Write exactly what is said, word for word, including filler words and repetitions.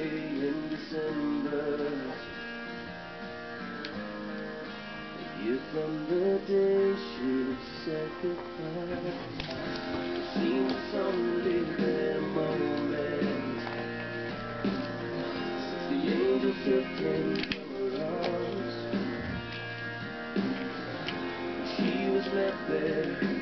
day in December, a year from the day she said goodbye. It seems only that moment since the angels took him from her arms. She was left there